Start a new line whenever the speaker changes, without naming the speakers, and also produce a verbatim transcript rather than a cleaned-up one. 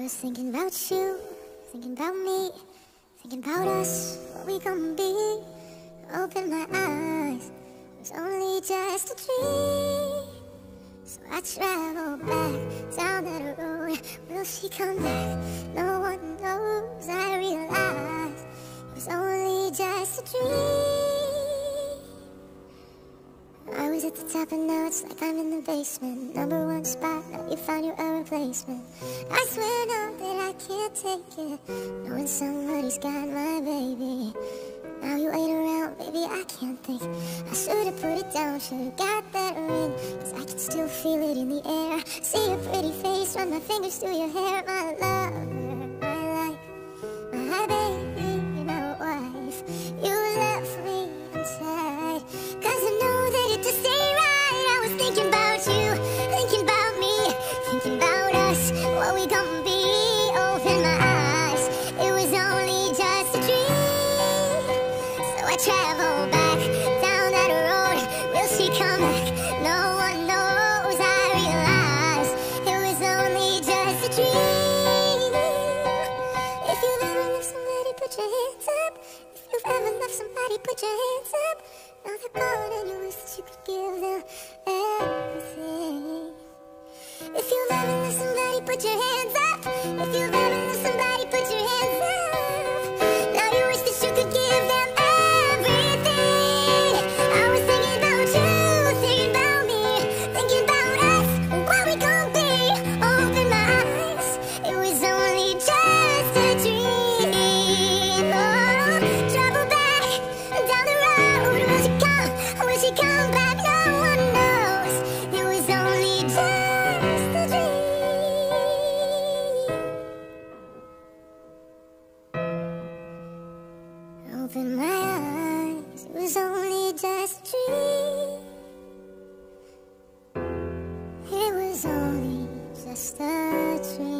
was thinking about you, thinking about me, thinking about us, what we gonna be. Open my eyes, it was only just a dream. So I travel back down that road. Will she come back? No one knows. I realize it was only just a dream. I was at the top and now it's like I'm in the basement. Number one spot, now you found your own replacement. I swear now that I can't take it, knowing somebody's got my baby. Now you ain't around, baby, I can't think. I should've put it down, should've got that ring, cause I can still feel it in the air. See your pretty face, run my fingers through your hair. My lover, my life, my baby, my wife. You left me untied, cause I know that it just ain't right. I was thinking about you, thinking about me, thinking about us, what we gonna be. Open my eyes, it was only just a dream. I travel back down that road. Will she come back? No one knows. I realize it was only just a dream. If you've ever loved somebody, put your hands up. If you've ever loved somebody, put your hands up. Now they're gone and you wish that you could give them everything. If you've ever loved somebody, put your hands up. If you've ever loved somebody, put your hands up. Now you wish that you could give them Open my eyes, it was only just a dream. It was only just a dream.